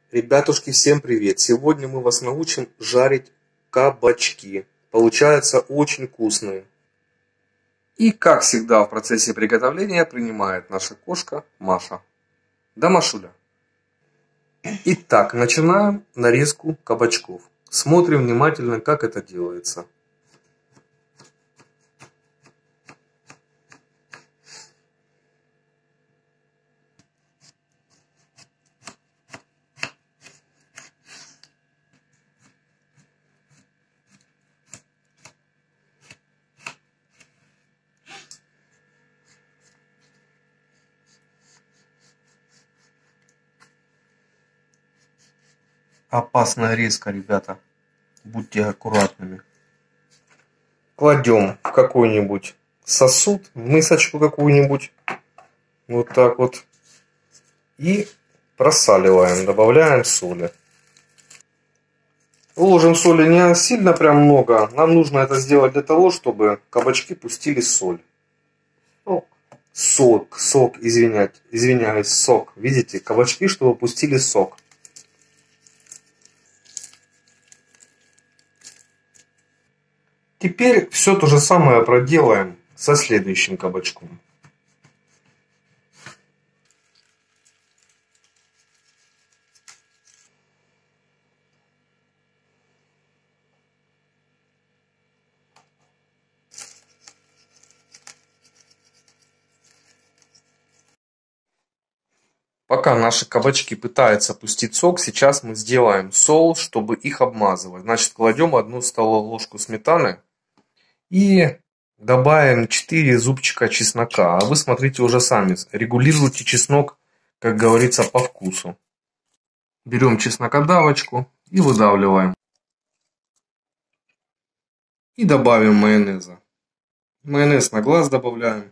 Ребятушки, всем привет! Сегодня мы вас научим жарить кабачки. Получаются очень вкусные. И как всегда в процессе приготовления принимает наша кошка Маша. Да, Машуля? Итак, начинаем нарезку кабачков. Смотрим внимательно, как это делается. Опасная резка, ребята. Будьте аккуратными. Кладем в какой-нибудь сосуд, в мисочку какую-нибудь. Вот так вот. И просаливаем, добавляем соли. Ложим соли не сильно прям много. Нам нужно это сделать для того, чтобы кабачки пустили соль. Сок, извиняюсь, сок. Видите, кабачки, чтобы пустили сок. Теперь все то же самое проделаем со следующим кабачком. Пока наши кабачки пытаются пустить сок, сейчас мы сделаем соус, чтобы их обмазывать. Значит, кладем 1 столовую ложку сметаны и добавим 4 зубчика чеснока. А вы смотрите уже сами, регулируйте чеснок, как говорится, по вкусу. Берем чеснокодавочку и выдавливаем. И добавим майонеза. Майонез на глаз добавляем.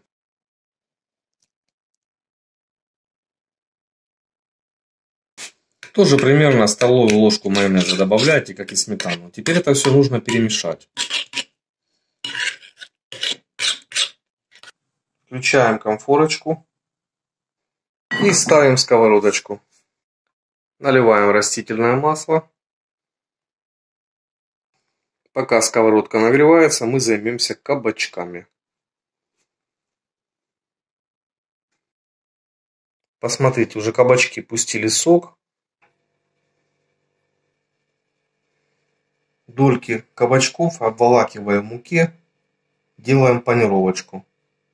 Тоже примерно столовую ложку майонеза добавляйте, как и сметану. Теперь это все нужно перемешать. Включаем конфорочку и ставим сковородочку. Наливаем растительное масло. Пока сковородка нагревается, мы займемся кабачками. Посмотрите, уже кабачки пустили сок. Дольки кабачков обволакиваем в муке, делаем панировочку.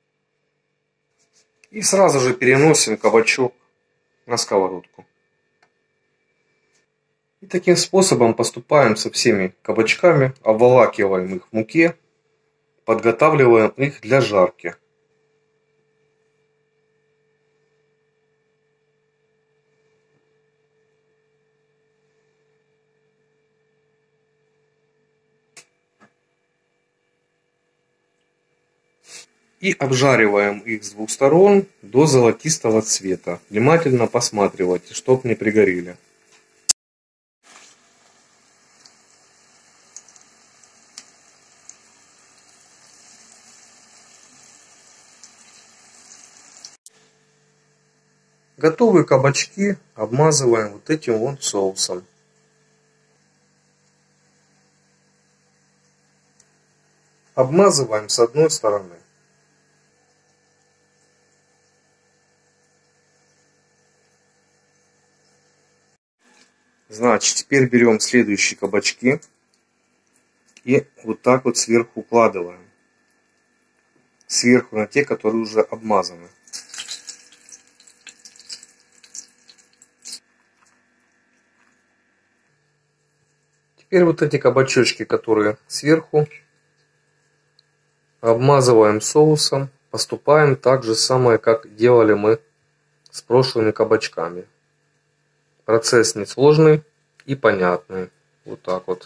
И сразу же переносим кабачок на сковородку. И таким способом поступаем со всеми кабачками, обволакиваем их в муке, подготавливаем их для жарки. И обжариваем их с 2 сторон до золотистого цвета. Внимательно посматривайте, чтоб не пригорели. Готовые кабачки обмазываем вот этим вот соусом. Обмазываем с одной стороны. Значит, теперь берем следующие кабачки и вот так вот сверху укладываем. Сверху на те, которые уже обмазаны. Теперь вот эти кабачочки, которые сверху, обмазываем соусом. Поступаем так же самое, как делали мы с прошлыми кабачками. Процесс несложный и понятный. Вот так вот.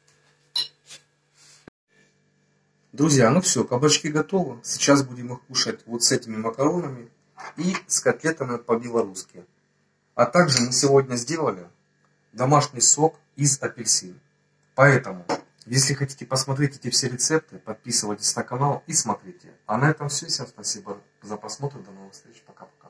Друзья, ну все, кабачки готовы. Сейчас будем их кушать вот с этими макаронами и с котлетами по-белорусски. А также мы сегодня сделали домашний сок из апельсин. Поэтому, если хотите посмотреть эти все рецепты, подписывайтесь на канал и смотрите. А на этом все. Всем спасибо за просмотр. До новых встреч. Пока-пока.